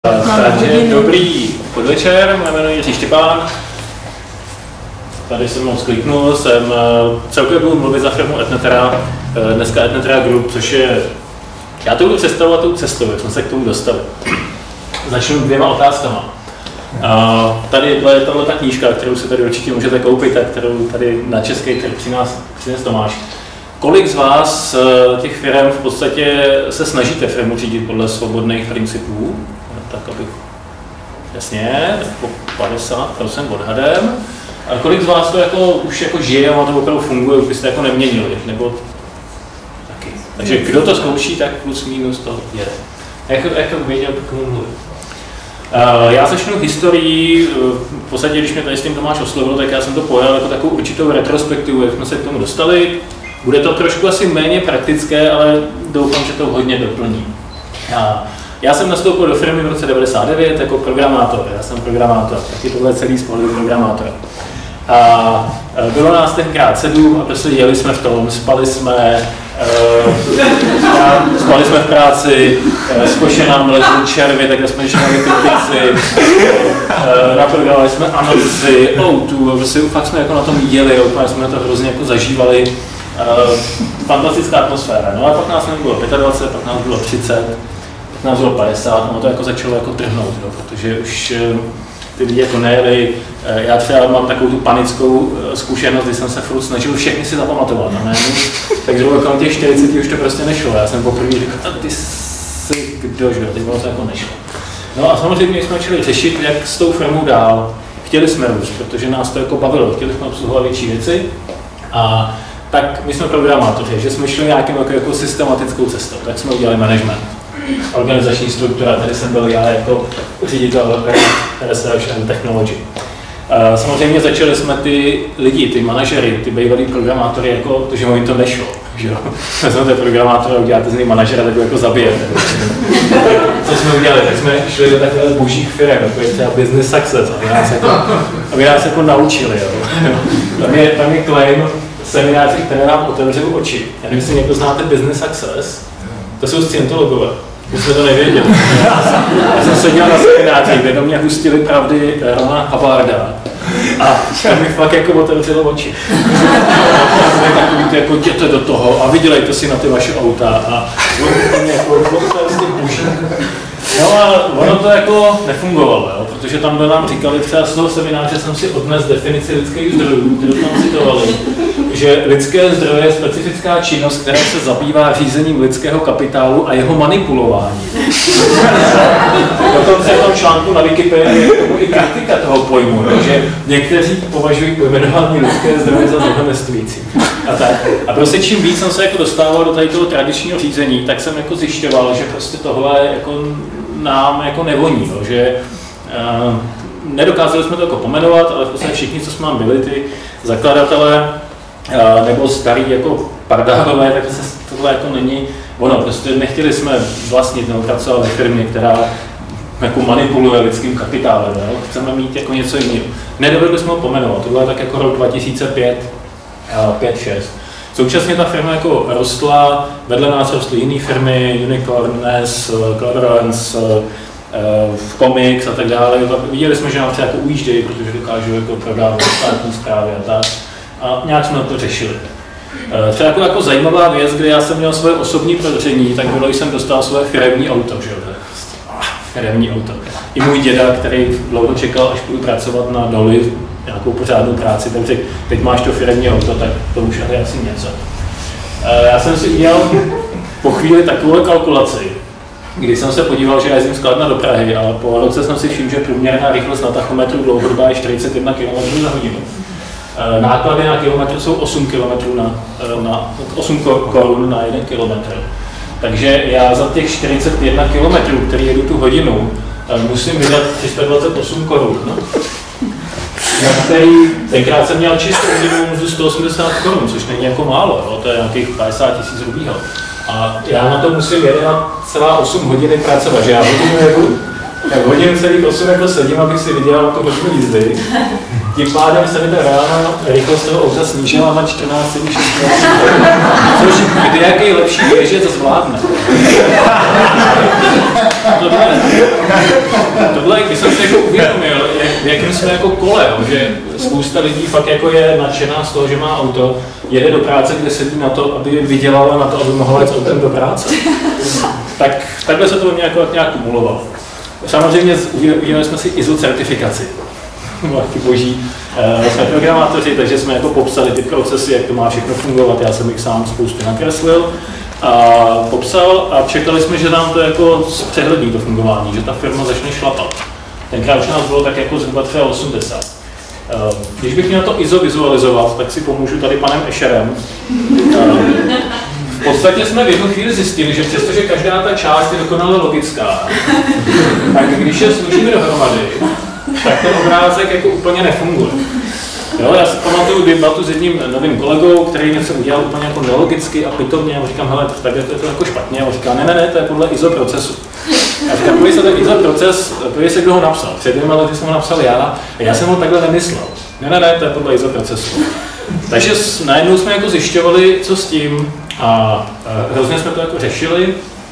Takže dobrý podvečer, moje jméno je Jiří Štěpán. Tady jsem moc kliknul, jsem celkově budu mluvit za firmu Etnetera, dneska Etnetera Group, což je, já to budu představovat tou cestou, jak jsme se k tomu dostali. Začnu dvěma otázkama. Tady je tato knížka, kterou si tady určitě můžete koupit a kterou tady na český trh přines Tomáš. Kolik z vás těch firm v podstatě se snažíte firmu řídit podle svobodných principů? Tak abych, jasně, tak po 50% odhadem. A kolik z vás to už žije a to opravdu funguje, už byste neměnili, nebo taky. Takže kdo to zkouší, tak plus minus to jede. Jak věděl, komu mluvit. Já začnu historií, v podstatě, když mě tady s tím Tomáš oslovil, tak já jsem to pojal jako takovou určitou retrospektivu, jak jsme se k tomu dostali. Bude to trošku asi méně praktické, ale doufám, že to hodně doplní. Já jsem nastoupil do firmy v roce 1999 jako programátor. Já jsem programátor, taky tohle celý z pohledu programátora. A bylo nás tenkrát 7 a prostě jeli jsme v tom, spali jsme v práci, z koše nám lezly červy, takže jsme žrali ty pici, naprogramovali jsme Anoxy, O2, prostě fakt jsme na tom jeli, úplně jsme to hrozně zažívali. Fantastická atmosféra. No a pak nás bylo 25, pak nás bylo 30, pak nás bylo 50, no to začalo trhnout, no, protože už ty lidi nejeli. Já třeba mám takovou tu panickou zkušenost, kdy jsem se furt snažil všechny si zapamatovat, no, takže kolem těch 40 už to prostě nešlo. Já jsem poprvé říkal, ty jsi kdo, že? Teď bylo to nešlo. No a samozřejmě jsme začali řešit, jak s tou firmou dál. Chtěli jsme růst, protože nás to bavilo, chtěli jsme obsluhovat větší věci. A tak my jsme programátoři, že jsme šli nějakým systematickou cestou, tak jsme udělali management. Organizační struktura, tady jsem byl já jako ředitel Research and Technology. Samozřejmě začali jsme ty lidi, ty manažery, ty bývalí programátory, to, že jim to nešlo. Že jo? Vezmete programátora a uděláte z něj manažera, tak ho zabijete. Co jsme udělali? Tak jsme šli do takové božích firm, jako je třeba Business Success, aby nás naučili. Jo? Tam je claim semináři, které nám otevřou oči. Já nevím, jestli někdo znáte Business Success, to jsou scientologové. My jsme to nevěděli. Já jsem seděl na semináři, kde do mě hustili pravdy Rona Hubbardda a tam mi fakt otevřelo oči. Takový jděte do toho a vydělejte si na ty vaše auta a no a ono to nefungovalo, jo? Protože tam nám říkali, třeba z toho semináře jsem si odnes definici lidských zdrojů, kterou tam citovali, že lidské zdroje je specifická činnost, která se zabývá řízením lidského kapitálu a jeho manipulování. Dokonce v tom článku na Wikipedii je tomu i kritika toho pojmu, že někteří považují pojmenování lidské zdroje za nehonestující. A prostě čím víc jsem se dostával do tady toho tradičního řízení, tak jsem zjišťoval, že prostě tohle nám nevoní, že nedokázali jsme to pomenovat, ale v podstatě všichni, co jsme byli, ty zakladatelé nebo starý pardálové, tak tohle není ono. Prostě nechtěli jsme vlastnit nebo pracovat ve firmě, která manipuluje lidským kapitálem. Jo? Chceme mít něco jiného. Nedovedli jsme ho pomenovat, to bylo tak rok 2005, 5-6. Současně ta firma rostla, vedle nás rostly jiné firmy, Unicorns, Cleverance, Comics a tak dále. Viděli jsme, že nám třeba ujíždějí, protože dokážou prodávat státní správy a tak. A nějak jsme to řešili. Třeba zajímavá věc, kdy já jsem měl svoje osobní podezření, tak bylo, jsem dostal svoje firemní auto, že jo? Firemní auto. I můj děda, který dlouho čekal, až budu pracovat na doli, nějakou pořádnou práci, tak řekl, teď máš to firemní auto, tak to už je asi něco. Já jsem si udělal po chvíli takovou kalkulaci, kdy jsem se podíval, že já jezdím z Kladna do Prahy, ale po roce jsem si všiml, že průměrná rychlost na tachometru dlouhodobá je 41 km za hodinu. Náklady na kilometr jsou 8 korun na 1 kilometr. Takže já za těch 41 kilometrů, který jedu tu hodinu, musím vydat 328 korun. No? Který tenkrát jsem měl čistou hodinu mzdu 180 korun, což není málo, jo? To je nějakých 50 000 rubího. A já na to musím 1,8 hodiny pracovat, že já hodinu nebudu. Tak hodinu celých 8 sedím, abych si vydělal tu hodinu jízdy. Tím pádem se mi ta reálná rychlost toho auta snížila na 14,6 což kdy jaký lepší ježděc zvládne. tohle když jsem si jako uvědomil, v jakém jsme jako kole, že spousta lidí fakt jako je nadšená z toho, že má auto, jede do práce, kde sedí na to, aby vydělala na to, aby mohla jít s autem do práce. Tak takhle se to nějak kumulovalo. Samozřejmě udělali jsme si ISO certifikaci. Boží. Jsme programátoři, takže jsme jako popsali ty procesy, jak to má všechno fungovat. Já jsem jich sám spoustu nakreslil a popsal a čekali jsme, že nám to jako zpřehlední to fungování, že ta firma začne šlapat. Tenkrát už nás bylo tak jako zhruba třeba 80. Když bych měl to ISO vizualizovat, tak si pomůžu tady panem Escherem. V podstatě jsme v jednu chvíli zjistili, že přestože každá ta část je dokonale logická, tak když je složíme dohromady, tak ten obrázek jako úplně nefunguje. Jo, já si pamatuju debatu s jedním novým kolegou, který něco udělal úplně jako nelogicky a pitomně. A říkám, hele, tak je to jako špatně. A on říká, ne, to je podle ISO procesu. A říkám, podívej se, ten ISO proces, podívej se, kdo ho napsal. Před 2 lety jsem ho napsal já a já jsem ho takhle nemyslel. Ne, to je podle ISO procesu. Takže najednou jsme jako zjišťovali, co s tím a hrozně jsme to jako řešili.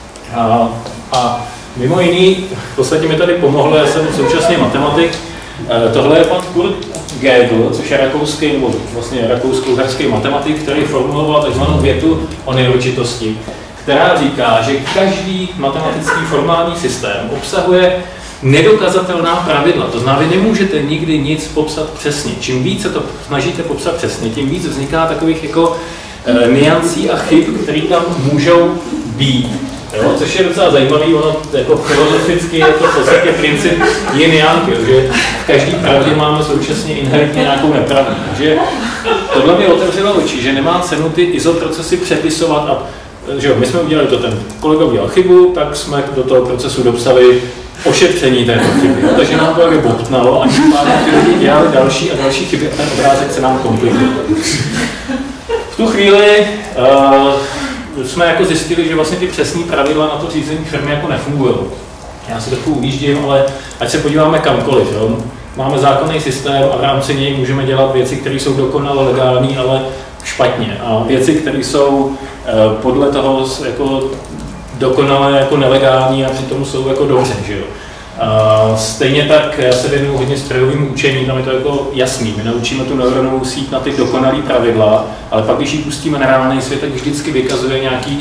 A mimo jiný, v podstatě mi tady pomohlo, já jsem současně matematik. Tohle je pan Kurt Gödel, což je rakouský, nebo vlastně rakousko-uherský matematik, který formuloval takzvanou větu o neurčitosti, která říká, že každý matematický formální systém obsahuje nedokazatelná pravidla. To znamená, vy nemůžete nikdy nic popsat přesně. Čím víc se to snažíte popsat přesně, tím víc vzniká takových jako niancí a chyb, které tam můžou být. Jo, což je docela zajímavý, ono jako filozoficky je to v podstatě princip yin yang, že v každý pravdě máme současně inherentně nějakou nepravdu. Takže tohle mi otevřelo oči, že nemá cenu ty ISO procesy přepisovat a že jo, my jsme udělali to, ten kolega udělal chybu, tak jsme do toho procesu dopsali ošetření této chyby. Jo, takže nám to jako bobtnalo a tím pádem ty lidi dělali další a další chyby a ten obrázek se nám komplikuje. V tu chvíli jsme jako zjistili, že vlastně ty přesní pravidla na to řízení firmy jako nefungují. Já si trochu ujíždím, ale ať se podíváme kamkoliv. Jo? Máme zákonný systém a v rámci něj můžeme dělat věci, které jsou dokonale legální, ale špatně. A věci, které jsou podle toho jako dokonale jako nelegální a přitom jsou jako dobře. Že jo? Stejně tak já se věnuju hodně strojovým učení, tam je to jako jasný. My naučíme tu neuronovou síť na ty dokonalý pravidla, ale pak, když ji pustíme na reálný svět, tak vždycky vykazuje nějaký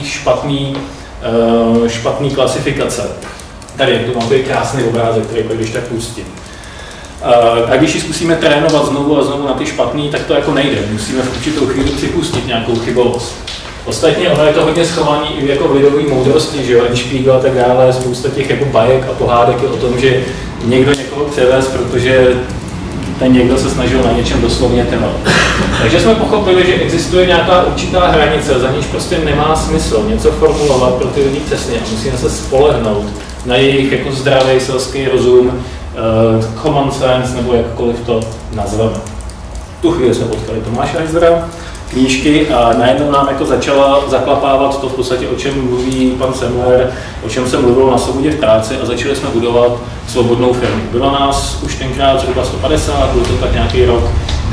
špatný klasifikace. Tady tu mám tady krásný obrázek, který pak když tak pustím. A když ji zkusíme trénovat znovu a znovu na ty špatný, tak to jako nejde. Musíme v určitou chvíli připustit nějakou chybovost. Ostatně ono je to hodně schovaný i jako v lidové moudrosti, že jo, Spiegel a tak dále, spousta těch jako bajek a pohádek je o tom, že někdo někoho převez, protože ten někdo se snažil na něčem doslovně trvat. Takže jsme pochopili, že existuje nějaká určitá hranice, za níž prostě nemá smysl něco formulovat pro ty lidi přesně a musíme se spolehnout na jejich jako zdravý selský rozum, common sense nebo jakkoliv to nazveme. Tu chvíli jsme potkali Tomáše Heisera, knížky a najednou nám jako začala zaklapávat to v podstatě, o čem mluví pan Semler, o čem jsem mluvil na Svobodě v práci a začali jsme budovat svobodnou firmu. Bylo nás už tenkrát zhruba 150, byl to tak nějaký rok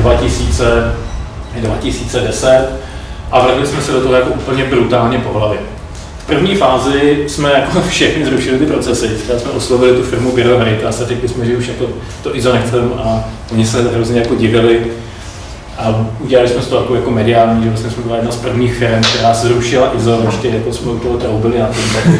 2010 a vrhli jsme se do toho jako úplně brutálně po hlavě. V první fázi jsme jako všechny zrušili ty procesy, třeba jsme oslovili tu firmu Bureau Veritas a řekli jsme, že už jako to ISO nechceme a oni se hrozně jako divili. A udělali jsme z toho jako mediální, že vlastně jsme byla jedna z prvních firm, která se zrušila ISO, ještě jako jsme okolo troubili na tom.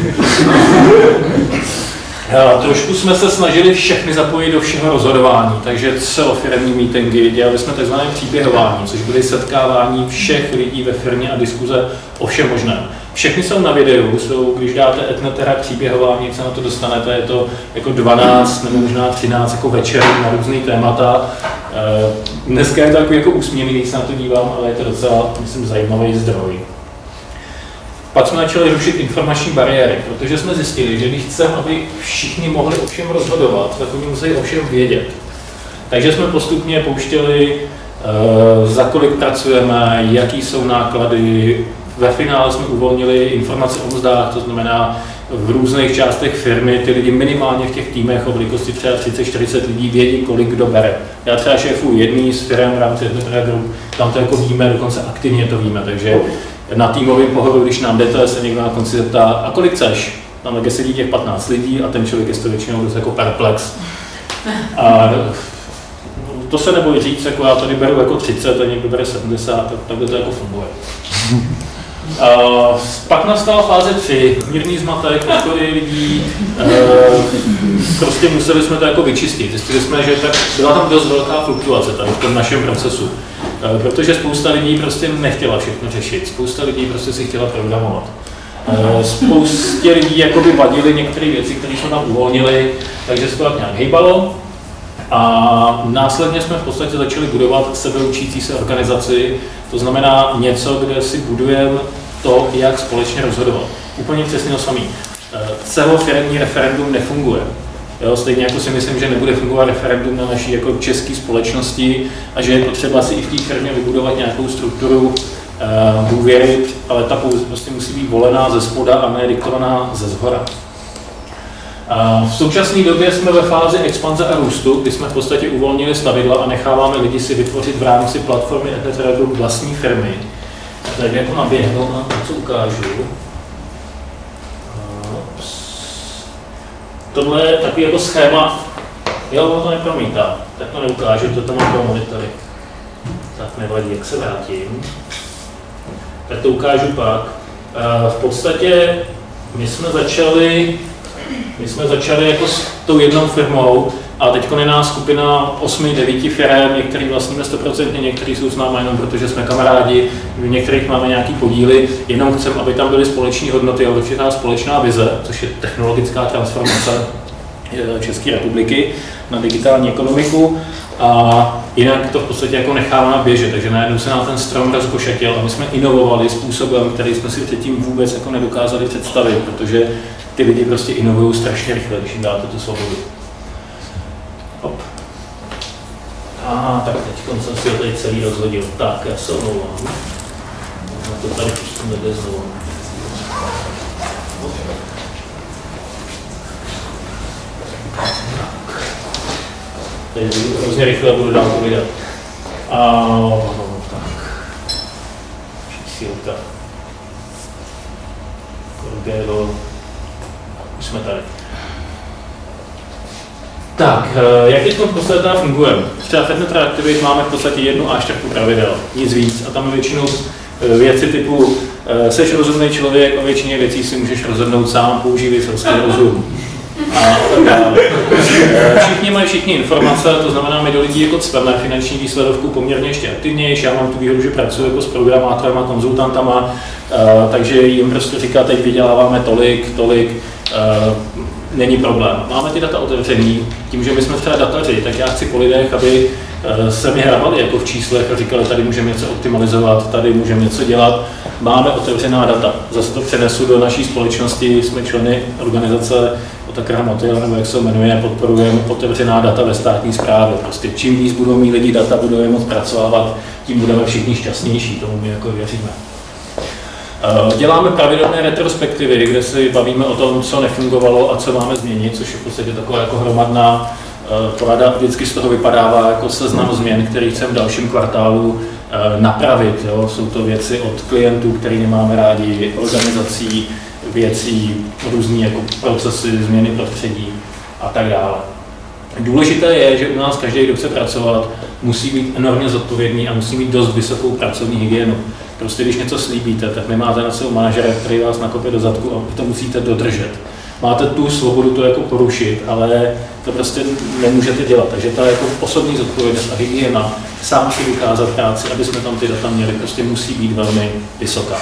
Trošku jsme se snažili všechny zapojit do všeho rozhodování, takže celofiremní meetingy, dělali jsme tzv. Příběhování, což byly setkávání všech lidí ve firmě a diskuze o všem možném. Všechny jsou na videu, když dáte etnotera příběhování, jak se na to dostanete, je to jako 12 nebo možná 13 jako večerů na různý témata. Dneska je to jako úsměvný, když se na to dívám, ale je to docela, myslím, zajímavý zdroj. Pak jsme začali rušit informační bariéry, protože jsme zjistili, že když chceme, aby všichni mohli o všem rozhodovat, tak oni musí o všem vědět. Takže jsme postupně pouštěli, za kolik pracujeme, jaký jsou náklady. Ve finále jsme uvolnili informace o mzdách, to znamená v různých částech firmy ty lidi minimálně v těch týmech o velikosti třeba 30-40 lidí vědí, kolik kdo bere. Já třeba šéfuji jedný z firm v rámci Etnotera Group, tam to jako víme, dokonce aktivně to víme, takže na týmovém pohovoru, když nám jdete, se někdo na konci zeptá, a kolik chceš? tam také sedí těch 15 lidí a ten člověk je to většinou dost jako perplex. A to se nebojí říct, jako já tady beru jako 30 a někdo bere 70, takhle to jako funguje. Pak nastala fáze 3, mírný zmatek, odpory lidí, prostě museli jsme to jako vyčistit. Zjistili jsme, že byla tam dost velká fluktuace tady v tom našem procesu, protože spousta lidí prostě nechtěla všechno řešit, spousta lidí prostě si chtěla programovat. Spoustě lidí jakoby vadily některé věci, které jsme tam uvolnili, takže se to tak nějak hejbalo. A následně jsme v podstatě začali budovat sebeučící se organizaci, to znamená něco, kde si budujeme to, jak společně rozhodovat. Úplně přesně to samé. Celofiremní referendum nefunguje. Jo, stejně jako si myslím, že nebude fungovat referendum na naší jako české společnosti a že je potřeba si i v té firmě vybudovat nějakou strukturu důvěry, ale ta prostě musí být volená ze spoda a ne diktovaná ze zhora. V současné době jsme ve fázi expanze a růstu, kdy jsme v podstatě uvolnili stavidla a necháváme lidi si vytvořit v rámci platformy Ethereum vlastní firmy. Tak jako naběhnu a co ukážu. Tohle je takový jako schéma. Jo, ono to nepromítá, tak to neukážu, to mám pro monitory. Tak nevadí, jak se vrátím. Tak to ukážu pak. V podstatě my jsme začali jako s tou jednou firmou a teď je nás skupina 8-9 firm, některý vlastníme 100%, některý jsou s námi jenom protože jsme kamarádi, v některých máme nějaký podíly, jenom chceme, aby tam byly společné hodnoty a určitá společná vize, což je technologická transformace České republiky na digitální ekonomiku a jinak to v podstatě jako necháváme běžet, takže najednou se nám ten strom rozkošatěl a my jsme inovovali způsobem, který jsme si předtím vůbec jako nedokázali představit, protože ty lidi prostě inovují strašně rychle, když jim dáte tu svobodu. Hop. Tak teď jsem si ho tady celý rozhodil. Tak, já se omlouvám. To tady prostě nejde znovu. Teď hrozně rychle budu dál povídat. Tak. Čísílka. Korgero. Už jsme tady. Tak, jak teď v podstatě fungujeme? Třeba Fednet Reactivate máme v podstatě jednu A4 pravidel, nic víc. A tam je většinou věci typu seš rozumný člověk, o většině věcí si můžeš rozhodnout sám, používej selský rozum. A tak dále. Všichni mají informace, to znamená, my do lidí jako cveme finanční výsledovku poměrně ještě aktivnější. Já mám tu výhodu, že pracuji jako s programátorama, konzultantama, takže jim prostě říká, teď vyděláváme tolik, není problém. Máme ty data otevřený, tím, že my jsme třeba dataři, tak já chci po lidech, aby se mi hravali jako v číslech a říkali, tady můžeme něco optimalizovat, tady můžeme něco dělat. Máme otevřená data. Zase to přenesu do naší společnosti, jsme členy organizace Otakara Motyl, nebo jak se jmenuje, podporujeme otevřená data ve státní správě. Prostě čím víc budou mít lidi data, budou je moct pracovat, tím budeme všichni šťastnější, tomu my jako věříme. Děláme pravidelné retrospektivy, kde si bavíme o tom, co nefungovalo a co máme změnit, což je v podstatě taková jako hromadná porada. Vždycky z toho vypadává jako seznam změn, který chceme v dalším kvartálu napravit. Jo. Jsou to věci od klientů, který nemáme rádi, organizací, věcí, různý jako procesy, změny prostředí a tak dále. Důležité je, že u nás každý, kdo chce pracovat, musí být enormně zodpovědný a musí mít dost vysokou pracovní hygienu. Prostě když něco slíbíte, tak nemáte na svého manažera, který vás nakope do zadku a vy to musíte dodržet. Máte tu svobodu to jako porušit, ale to prostě nemůžete dělat. Takže ta jako osobní zodpovědnost a hygiena, sám si vykázat práci, aby jsme tam ty data měli, prostě musí být velmi vysoká.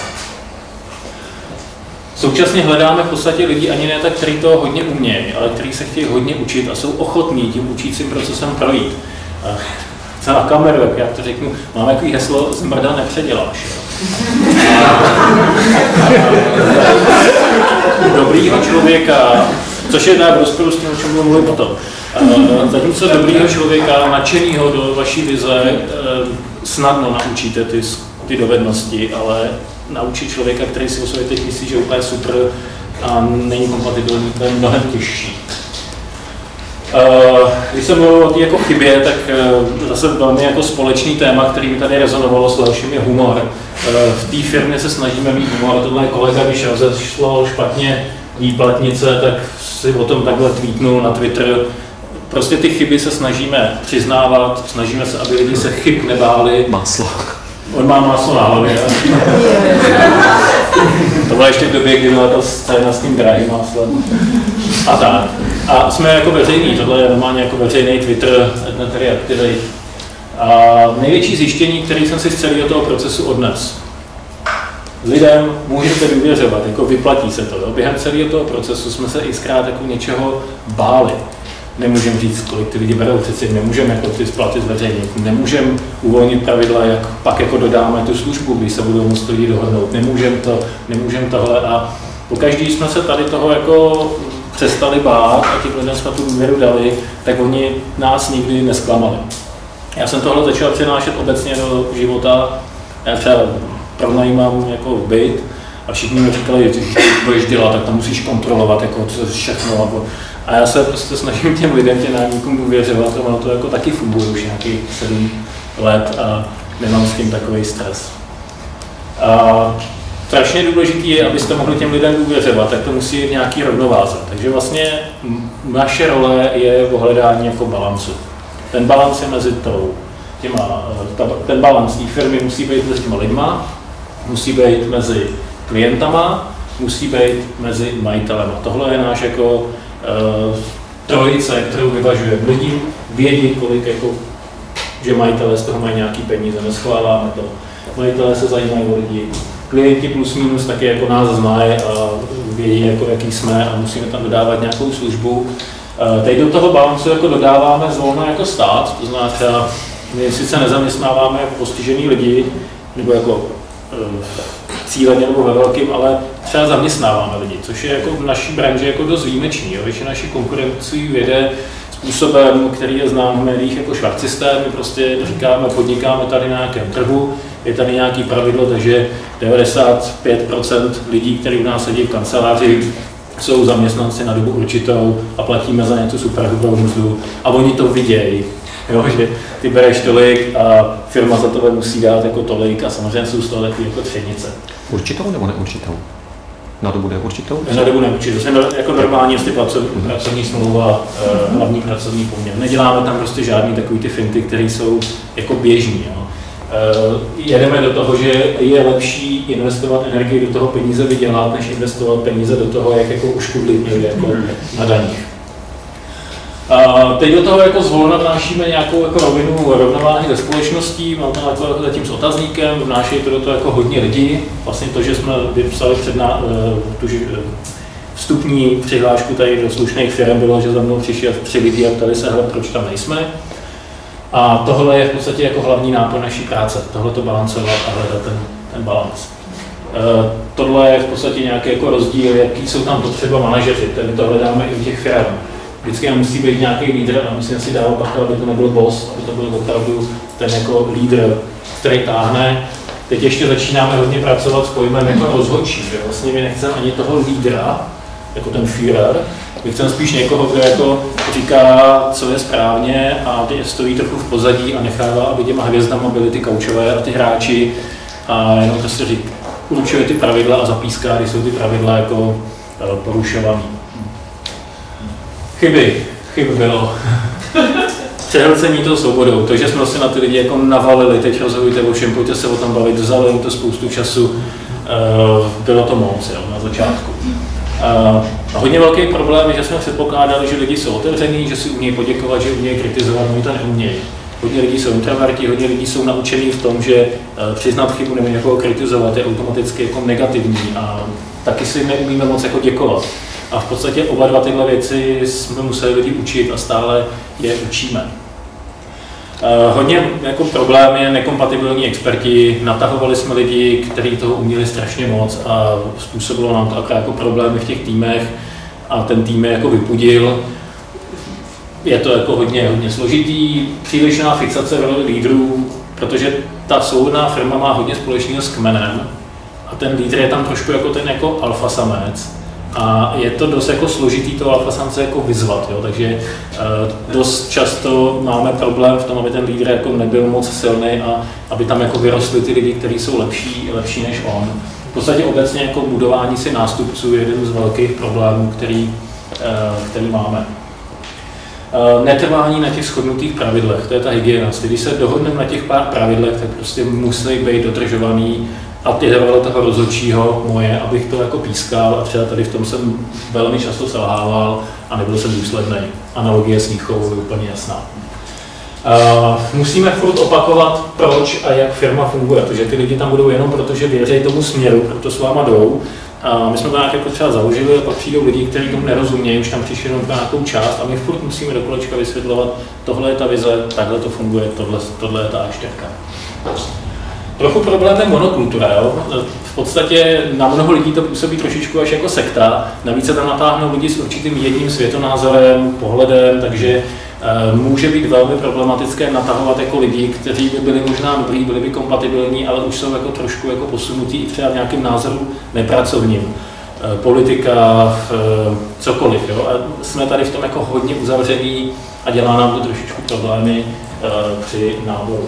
Současně hledáme v podstatě lidi ani ne tak, kteří to hodně umějí, ale kteří se chtějí hodně učit a jsou ochotní tím učícím procesem projít. Co na kameru, jak já to řeknu, máme takový heslo, zmrda nepředěláš. Dobrýho člověka, což je v rozporu s tím, o čem budu mluvit potom. Zatímco dobrýho člověka, nadšenýho do vaší vize, snadno naučíte ty dovednosti, ale naučit člověka, který si o sobě teď myslí, že je úplně super a není kompatibilní, to je mnohem těžší. Když jsem mluvil o té jako chybě, tak zase velmi jako společný téma, který mi tady rezonovalo s dalším, je humor. V té firmě se snažíme mít humor, tohle je kolega, když rozešlo špatně výplatnice, tak si o tom takhle tweetnul na Twitter. Prostě ty chyby se snažíme přiznávat, snažíme se, aby lidi se chyb nebáli. Máslo. On má máslo na hlavě. To byla ještě v době, kdy byla ta scéna s tím drahým máslem. A tak. A jsme jako veřejný, tohle je normálně jako veřejný Twitter, Etnetery Activate. A největší zjištění, které jsem si z celého toho procesu odnes. Lidem můžete důvěřovat, jako vyplatí se to. Jo? Během celého toho procesu jsme se xkrát jako něčeho báli. Nemůžeme říct, kolik ty lidi berou, přeci nemůžeme jako ty splaty zveřejnit, nemůžeme uvolnit pravidla, jak pak jako dodáme tu službu, když se budou muset lidi dohodnout, nemůžeme tohle a pokaždý jsme se tady toho jako přestali bát a těch lidem jsme tu důvěru dali, tak oni nás nikdy nesklamali. Já jsem tohle začal přinášet obecně do života, já třeba pronajímám jako byt a všichni mi říkali, že když budeš dělat, tak to musíš kontrolovat, jako co všechno. A já se prostě snažím těm lidem, těm nájemníkům důvěřovat, a ono to jako taky funguje už nějakých 7 let a nemám s tím takový stres. A strašně důležitý je, abyste mohli těm lidem důvěřovat, tak to musí být nějaký rovnováze. Takže vlastně naše role je v hledání jako balancu. Ten balans je mezi ten balans té firmy musí být mezi těma lidma, musí být mezi klientama, musí být mezi majitelem. A tohle je náš jako trojice, kterou vyvažujeme. Lidi vědí, kolik jako, že majitelé z toho mají nějaký peníze, neschváláme to. Majitelé se zajímají o lidi. Klienti plus minus taky jako nás znají a vědí, jako, jaký jsme a musíme tam dodávat nějakou službu. Teď do toho balancu jako dodáváme zvolna jako stát, to znamená třeba my sice nezaměstnáváme postižený lidi, nebo jako cíleně nebo ve velkým, ale třeba zaměstnáváme lidi, což je jako v naší branži jako dost výjimečný. Většina našich konkurencí vede způsobem, který je znám v médiích jako švarcsystém. My prostě říkáme, podnikáme tady na nějakém trhu, je tady nějaký pravidlo, takže 95% lidí, kteří u nás sedí v kanceláři, jsou zaměstnanci na dobu určitou a platíme za něco superhrubou mzdu a oni to vidějí. Jo, že ty bereš tolik a firma za tebe musí dát jako tolik a samozřejmě jsou z toho takové jako třenice. Určitou nebo neurčitou? Na dobu neurčitou? Na dobu neurčitou. To je jako normální pracovní smlouva, hlavní pracovní poměr. Neděláme tam prostě žádný takový ty finty, které jsou jako běžní. Jo. Jedeme do toho, že je lepší investovat energii do toho peníze vydělat, než investovat peníze do toho, jak jako uškodlit někde jako na daních. Teď do toho jako zvolna vnášíme nějakou jako rovinu rovnováhy ze společností, mám tam jako zatím s otazníkem, vnášejí to do toho jako hodně lidí. Vlastně to, že jsme vypsali tu vstupní přihlášku tady do slušných firm, bylo, že za mnou přišli 3 lidi a ptali se, hele, proč tam nejsme. A tohle je v podstatě jako hlavní nápor naší práce, tohle to balancovat a hledat ten balans. Tohle je v podstatě nějaký jako rozdíl, jaký jsou tam potřeba manažeři, tedy to hledáme i u těch firm. Vždycky musí být nějaký lídr a musíme si dávat bacha, aby to nebyl boss, aby to byl opravdu ten jako lídr, který táhne. Teď ještě začínáme hodně pracovat s pojmem jako rozhodčí, že vlastně my nechceme ani toho lídra, jako ten Führer, my chceme spíš někoho, kdo jako říká, co je správně a teď stojí trochu v pozadí a nechává, aby těma hvězdama byly ty kaučové a ty hráči a jenom prostě určuje ty pravidla a zapíská, když jsou ty pravidla jako porušovaný. Chyby bylo. Přehlcení tou svobodou, to, že jsme si na ty lidi jako navalili, teď rozhodujte o všem, pojďte se o tom bavit, vzali to spoustu času, bylo to moc na začátku. Hodně velký problém je, že jsme předpokládali, že lidi jsou otevření, že si umějí poděkovat, že umějí kritizovat, oni to neumějí. Hodně lidí jsou introverti, hodně lidí jsou naučení v tom, že přiznat chybu nebo někoho kritizovat je automaticky jako negativní a taky si neumíme moc jako děkovat. A v podstatě oba dva tyhle věci jsme museli lidi učit a stále je učíme. Hodně jako problém je nekompatibilní experti, natahovali jsme lidi, kteří toho uměli strašně moc a způsobilo nám to akorát jako problémy v těch týmech a ten tým je jako vypudil. Je to jako hodně složitý, přílišná fixace roli lídrů, protože ta svobodná firma má hodně společného s kmenem a ten lídr je tam trošku jako ten jako alfa samec. A je to dost jako složitý toho alfa samce jako vyzvat, jo? Takže dost často máme problém v tom, aby ten lídr jako nebyl moc silný a aby tam jako vyrostli ty lidi, kteří jsou lepší než on. v podstatě obecně jako budování si nástupců je jeden z velkých problémů, který máme. Netrvání na těch shodnutých pravidlech, to je ta hygiena. Když se dohodneme na těch pár pravidlech, tak prostě musí být dodržovaný a ty role toho rozhodčího moje, abych to jako pískal a třeba tady v tom jsem velmi často selhával a nebyl jsem důsledný. Analogie s Mnichovou je úplně jasná. Musíme furt opakovat, proč a jak firma funguje, protože ty lidi tam budou jenom proto, že věří tomu směru, proto s váma jdou. A my jsme to nějak jako třeba založili a pak přijdou lidi, kteří tomu nerozumějí, už tam přišli jenom na nějakou část a my furt musíme do kolečka vysvětlovat, tohle je ta vize, takhle to funguje, tohle je ta A4. Trochu problém je monokultura, jo? V podstatě na mnoho lidí to působí trošičku až jako sekta, navíc se tam natáhnou lidi s určitým jedním světonázorem, pohledem, takže může být velmi problematické natahovat jako lidi, kteří by byli možná dobrý, byli by kompatibilní, ale už jsou jako trošku jako posunutí třeba v nějakém názoru nepracovním. Politika, cokoliv. Jo? A jsme tady v tom jako hodně uzavření a dělá nám to trošičku problémy při náboru.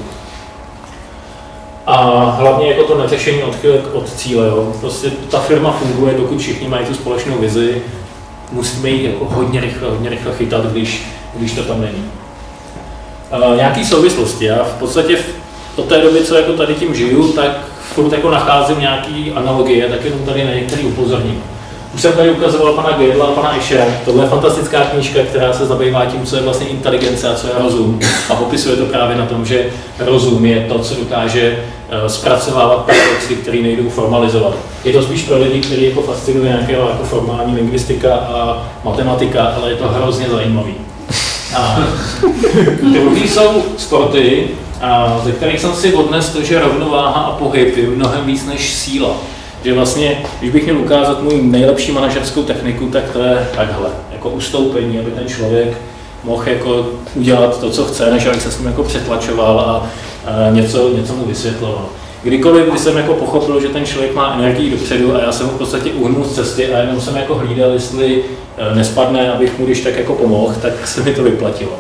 A hlavně jako to neřešení odchylek od cíle. Jo? Prostě ta firma funguje, dokud všichni mají tu společnou vizi, musíme ji jako hodně rychle chytat, když to tam není. Nějaký souvislosti. Já v podstatě od té doby, co jako tady tím žiju, tak furt jako nacházím nějaký analogie, tak jenom tady na některý upozorním. Už jsem tady ukazoval pana Gödela a pana Eschera. Tohle je fantastická knížka, která se zabývá tím, co je vlastně inteligence a co je rozum. A popisuje to právě na tom, že rozum je to, co dokáže zpracovávat paradoxy, které nejdou formalizovat. Je to spíš pro lidi, kteří jako fascinuje nějakého jako formální lingvistika a matematika, ale je to hrozně zajímavý. A druhý jsou sporty, ze kterých jsem si odnesl to, že rovnováha a pohyb je mnohem víc než síla. Že vlastně, když bych měl ukázat můj nejlepší manažerskou techniku, tak to je takhle, jako ustoupení, aby ten člověk mohl jako udělat to, co chce, než abych se s ním jako přetlačoval a něco mu vysvětloval. Kdykoliv, když jsem jako pochopil, že ten člověk má energii dopředu a já jsem ho v podstatě uhnul z cesty a jenom jsem jako hlídal, jestli nespadne, abych mu když tak jako pomohl, tak se mi to vyplatilo.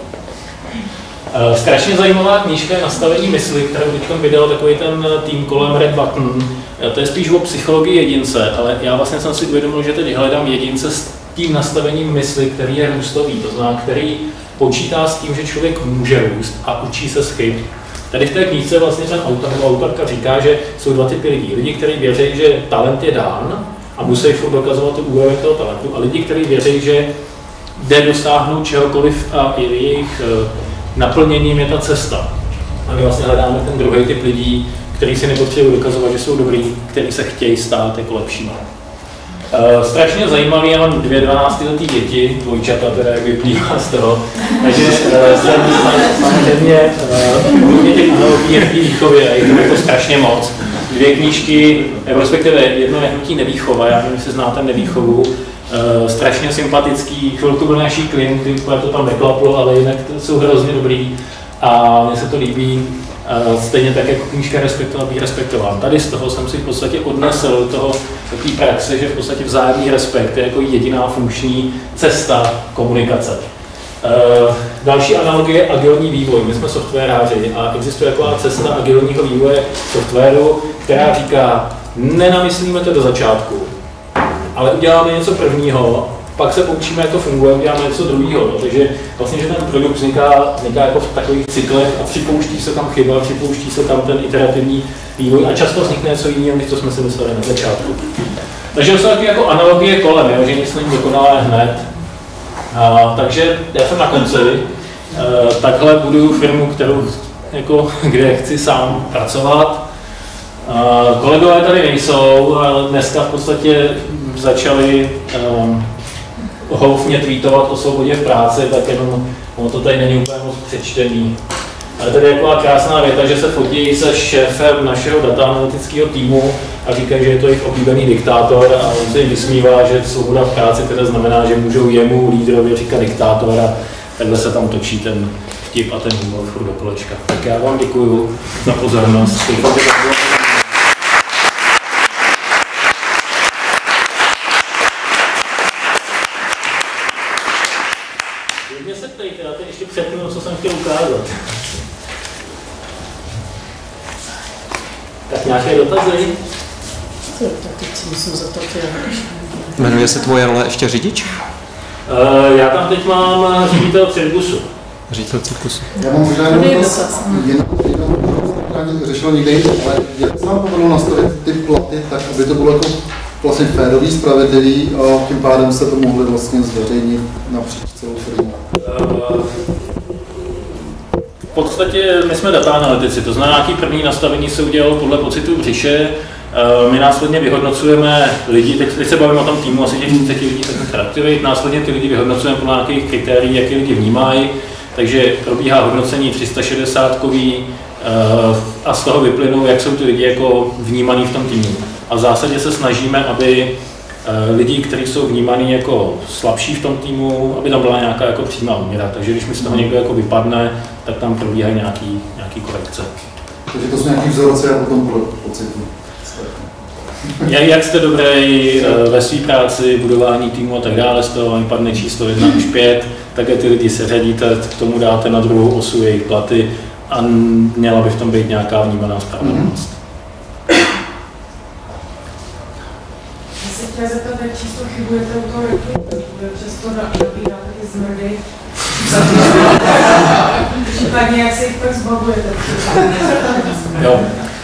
Strašně zajímavá knížka je Nastavení mysli, kterou teď vydal takový ten tým kolem Red Button. To je spíš o psychologii jedince, ale já vlastně jsem si uvědomil, že teď hledám jedince s tím nastavením mysli, který je růstový, to znamená, který počítá s tím, že člověk může růst a učí se z chyb. Tady v té knížce vlastně ten autorka říká, že jsou dva typy lidí. Lidi, kteří věří, že talent je dán a musí furt dokazovat tu úroveň toho talentu, a lidi, kteří věří, že jde dosáhnout čehokoliv a jejich naplněním je ta cesta. A my vlastně hledáme ten druhý typ lidí, kteří si nepotřebují dokazovat, že jsou dobrý, kteří se chtějí stát jako lepšíma. Strašně zajímavý, já mám 2 12letý děti, dvojčata, teda jak vyplývá z toho, takže jsem samozřejmě hodně těch analogií v té výchově a je to jako strašně moc. 2 knížky, respektive jedno je Hnutí nevýchova, já nevím, jestli znáte nevýchovu, strašně sympatický, chvilku byl naší klienty, to tam neklaplo, ale jinak jsou hrozně dobrý a mně se to líbí. Stejně tak jako knížka respektován. Tady z toho jsem si v podstatě odnesl toho takové praxe, že v podstatě vzájemný respekt je jako jediná funkční cesta komunikace. Další analogie je agilní vývoj. My jsme softwaráři a existuje taková cesta agilního vývoje softwaru, která říká, nenamyslíme to do začátku, ale uděláme něco prvního, pak se poučíme, jak to funguje, uděláme něco druhého. Takže vlastně, že ten produkt vzniká jako v takových cyklech a připouští se tam chyba, připouští se tam ten iterativní vývoj a často vznikne něco jiného, než to jsme si mysleli na začátku. Takže to jsou takové jako analogie kolem, jo, že nic není dokonalé hned. Takže já jsem na konci. Takhle buduju firmu, kde chci sám pracovat. Kolegové tady nejsou, ale dneska v podstatě začali houfně tweetovat o svobodě v práci, tak jenom ono to tady není úplně moc přečtený. Ale tady je taková krásná věta, že se fotí se šéfem našeho dataanalytického týmu a říkají, že je to jejich oblíbený diktátor a on se jim vysmívá, že svoboda v práci teda znamená, že můžou jemu, lídrovi, říkat diktátor a takhle se tam točí ten vtip a ten humor furt do kolečka. Tak já vám děkuju za pozornost. Co jsem chtěl ukázat. Tak nějaké dotazy? Tak teď si musím zeptat, Jmenuje se tvoje role ještě řidič? Já tam teď mám ředitel cirkusu. Ředitel cirkusu. Já mám možná jenom řešil někde jinde, ale jak se vám povedlo nastavit ty platy tak, aby to bylo jako vlastně férový, spravedlivý a tím pádem se to mohli vlastně zveřejnit napříč celou firmu? V podstatě my jsme data analytici, to znamená, nějaký první nastavení se udělalo podle pocitu břiše. My následně vyhodnocujeme lidi, teď se bavíme o tom týmu, asi těch 30 lidí tak aktivit, následně ty lidi vyhodnocujeme podle nějakých kritérií, jak lidi vnímají, takže probíhá hodnocení 360-kový a z toho vyplynou, jak jsou ty lidi jako vnímaný v tom týmu. A v zásadě se snažíme, aby lidi, kteří jsou vnímaný jako slabší v tom týmu, aby tam byla nějaká jako přímá úměra. Takže když mi z toho někdo jako vypadne, tak tam probíhají nějaký korekce. Takže to jsou nějaký vzorce a potom pocity. Jak jste dobrý ve své práci, budování týmu a tak dále, z toho vám padne číslo 1 až 5, takhle ty lidi se řadíte, k tomu dáte na druhou osu jejich platy a měla by v tom být nějaká vnímaná spravedlnost. Já se chtěla zeptat, jak číslo chybujete u toho rekrutu, přesto nabíráte ty zmrdy. Případně jak se jich pak zbavujete? Jo.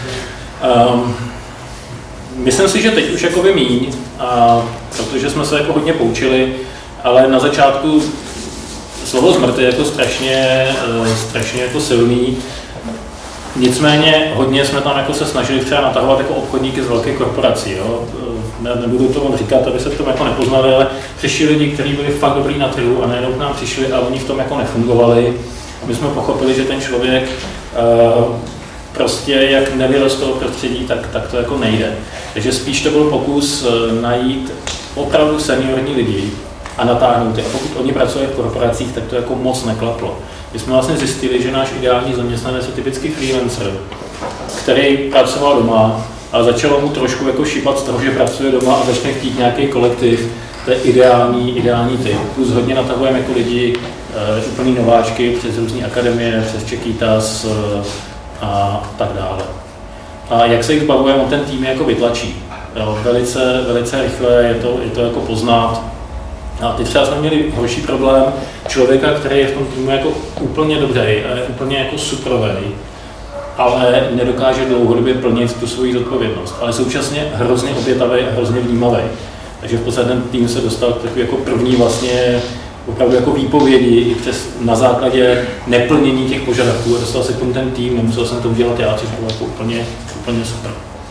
Myslím si, že teď už jakoby míň, protože jsme se jako hodně poučili, ale na začátku slovo zmrt je jako strašně jako silný. Nicméně hodně jsme tam jako se snažili třeba natahovat jako obchodníky z velké korporací. Jo? Nebudu to vám říkat, aby se v tom jako nepoznali, ale přišli lidi, kteří byli fakt dobrý na trhu a najednou k nám přišli a oni v tom jako nefungovali. My jsme pochopili, že ten člověk prostě jak nevyrostl prostředí, tak to jako nejde. Takže spíš to byl pokus najít opravdu seniorní lidi a natáhnout je. A pokud oni pracují v korporacích, tak to jako moc neklaplo. My jsme vlastně zjistili, že náš ideální zaměstnanec je typický freelancer, který pracoval doma a začalo mu trošku jako šípat z toho, že pracuje doma a začne chtít nějaký kolektiv. To je ideální typ. Plus hodně natahujeme jako lidi, úplný nováčky přes různé akademie, přes Čekýtas a tak dále. A jak se jich zbavujeme, ten tým jako vytlačí. Jo, velice rychle je to jako poznat. A teď třeba jsme měli horší problém člověka, který je v tom týmu jako úplně dobrý a je úplně jako superový, ale nedokáže dlouhodobě plnit tu svoji zodpovědnost, ale současně hrozně obětavý a hrozně vnímavý. Takže v podstatě ten tým se dostal k takový jako první vlastně opravdu jako výpovědi i přes na základě neplnění těch požadavků a dostal se k tomu ten tým, nemusel jsem to udělat já, což bylo jako úplně super.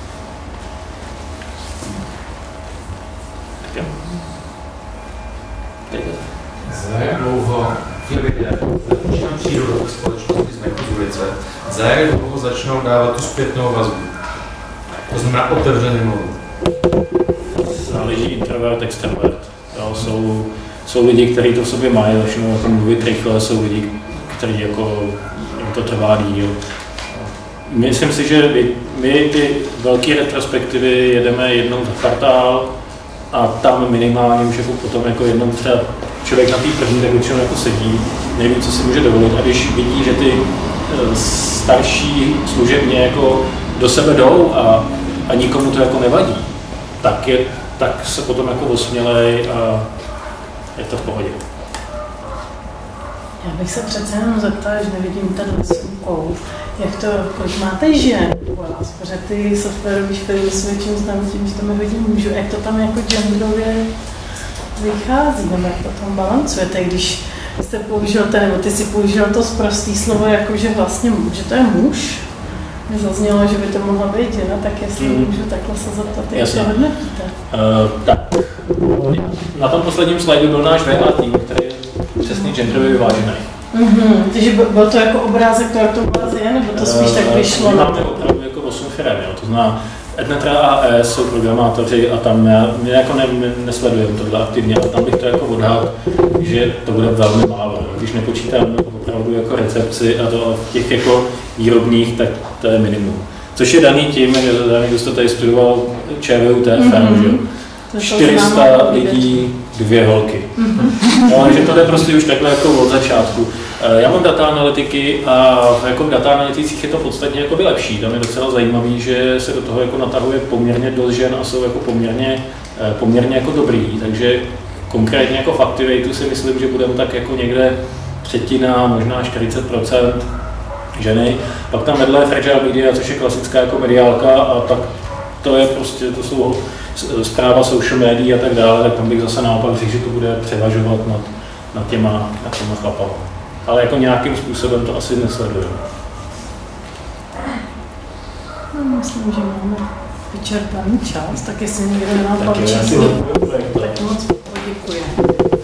Za jak dlouho ti lidé, když tam přijdou do společnosti z ulice, za jak dlouho začnou dávat tu zpětnou vazbu? To znamená otevřeně mluvit. Záleží introvert, extrovert. Jsou lidi, kteří to v sobě mají, začnou jako mluvit rychle, jsou lidi, kteří jako jim to trvá díl. Myslím si, že my ty velké retrospektivy jedeme jednou za kvartál a tam minimálně už jako potom jako jednou třeba člověk na té první tak většinou jako sedí, neví, co si může dovolit a když vidí, že ty starší služebně jako do sebe jdou a nikomu to jako nevadí, tak se potom jako osmělej a je to v pohodě. Já bych se přece jenom zeptala, že nevidím tenhle svůj jak to, kolik máte žen u vás, protože ty softwarový firmy jsou většinou znám tím, že to mi hodně můžu, jak to tam jako genderově vychází, nebo jak to tam balancujete, když jste použil nebo ty si použil to sprostý slovo, jako že vlastně, že to je muž, mi zaznělo, že by to mohla být žena, tak jestli můžu takhle se zeptat, jak to hodnotíte? Tak, na tom posledním slajdu byl náš VA tým, který je přesně genderově vyvážený. Takže byl to jako obrázek, to jak to obrázek je, nebo to spíš tak vyšlo? My máme opravdu jako 8 firem, to znamená Ednetra AS jsou programátoři a tam my jako nesledujeme tohle aktivně, ale tam bych to jako odhadl, že to bude velmi málo. Když nepočítám opravdu jako recepci a to v těch jako výrobních, tak to je minimum. Což je daný tím, že kdo jste tady studoval ČVUT, že 400 2 holky. No, že to jde prostě už takhle jako od začátku. Já mám data analytiky a jako v data analyticích je to podstatně jako lepší. Tam je docela zajímavý, že se do toho jako natahuje poměrně dost žen a jsou jako poměrně jako dobrý, takže konkrétně jako v Activatu si myslím, že budeme tak jako někde 1/3, možná 40% ženy. Pak tam vedle je Fragile Media, což je klasická jako mediálka a tak to je prostě, to jsou zpráva social médií a tak dále, tak tam bych zase naopak řekl, že to bude převažovat nad těma chlapama. Ale jako nějakým způsobem to asi nesledujeme. No, myslím, že máme vyčerpaný čas, tak jestli někdo nemá pak číslo, tak moc poděkuji.